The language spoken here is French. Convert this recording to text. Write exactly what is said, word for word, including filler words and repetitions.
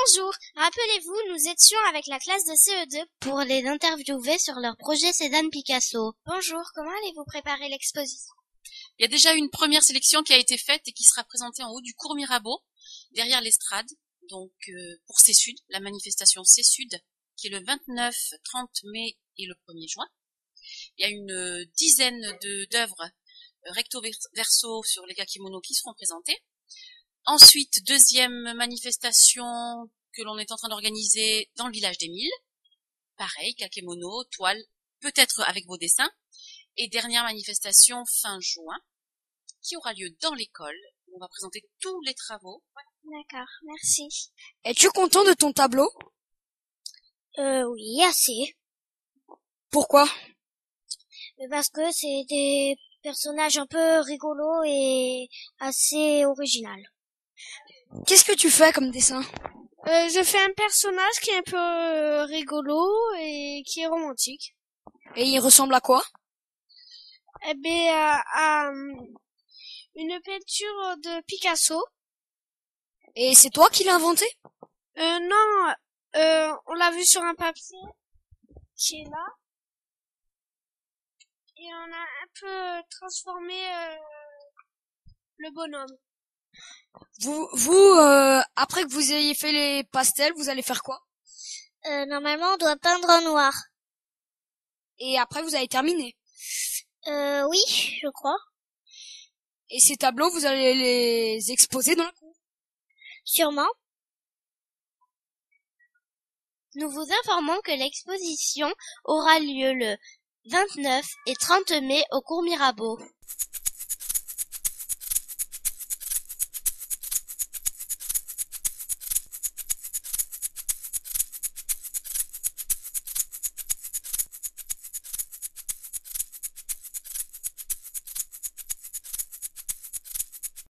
Bonjour, rappelez-vous, nous étions avec la classe de C E deux pour les interviewer sur leur projet Cézanne Picasso. Bonjour, comment allez-vous préparer l'exposition? Il y a déjà une première sélection qui a été faite et qui sera présentée en haut du cours Mirabeau, derrière l'estrade, donc euh, pour C-Sud, la manifestation C-Sud, qui est le vingt-neuf, trente mai et le premier juin. Il y a une dizaine de d'œuvres euh, recto verso sur les kakémonos qui seront présentées. Ensuite, deuxième manifestation que l'on est en train d'organiser dans le village d'Émile. Pareil, kakémono, toile, peut-être avec vos dessins. Et dernière manifestation fin juin, qui aura lieu dans l'école. On va présenter tous les travaux. D'accord, merci. Es-tu content de ton tableau? Euh, oui, assez. Pourquoi? Parce que c'est des personnages un peu rigolos et assez original. Qu'est-ce que tu fais comme dessin? Euh, je fais un personnage qui est un peu euh, rigolo et qui est romantique. Et il ressemble à quoi? Eh bien, à, à une peinture de Picasso. Et c'est toi qui l'as inventé? Euh, non, euh, on l'a vu sur un papier qui est là. Et on a un peu transformé euh, le bonhomme. Vous, vous euh, après que vous ayez fait les pastels, vous allez faire quoi? Euh, normalement, on doit peindre en noir. Et après, vous allez terminer? Euh, oui, je crois. Et ces tableaux, vous allez les exposer dans la cour? Sûrement. Nous vous informons que l'exposition aura lieu le vingt-neuf et trente mai au cours Mirabeau.